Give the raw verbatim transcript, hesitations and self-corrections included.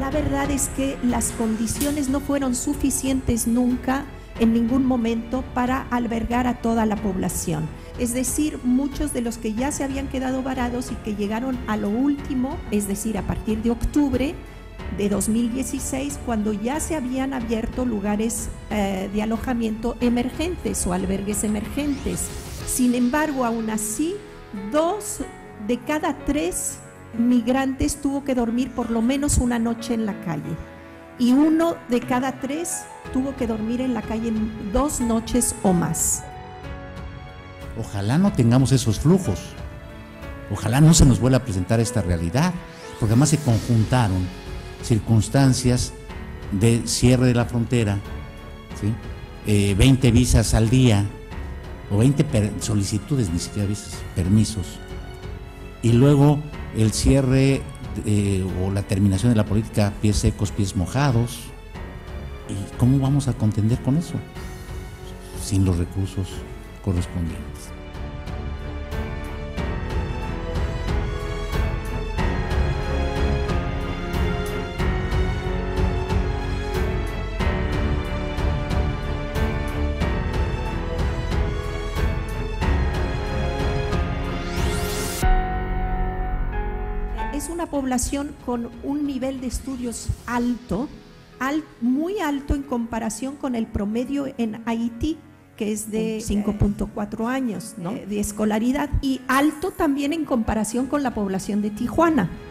La verdad es que las condiciones no fueron suficientes nunca, en ningún momento, para albergar a toda la población. Es decir, muchos de los que ya se habían quedado varados y que llegaron a lo último, es decir, a partir de octubre de dos mil dieciséis, cuando ya se habían abierto lugares eh, de alojamiento emergentes o albergues emergentes. Sin embargo, aún así, dos de cada tres migrantes tuvo que dormir por lo menos una noche en la calle, y uno de cada tres tuvo que dormir en la calle dos noches o más. Ojalá no tengamos esos flujos, ojalá no se nos vuelva a presentar esta realidad, porque además se conjuntaron circunstancias de cierre de la frontera, ¿sí? eh, veinte visas al día, o veinte solicitudes, ni siquiera visas, permisos, y luego el cierre eh, o la terminación de la política pies secos, pies mojados. ¿Y cómo vamos a contender con eso? Sin los recursos correspondientes. Es una población con un nivel de estudios alto, al, muy alto en comparación con el promedio en Haití, que es de cinco punto cuatro años, ¿no?, de escolaridad, y alto también en comparación con la población de Tijuana.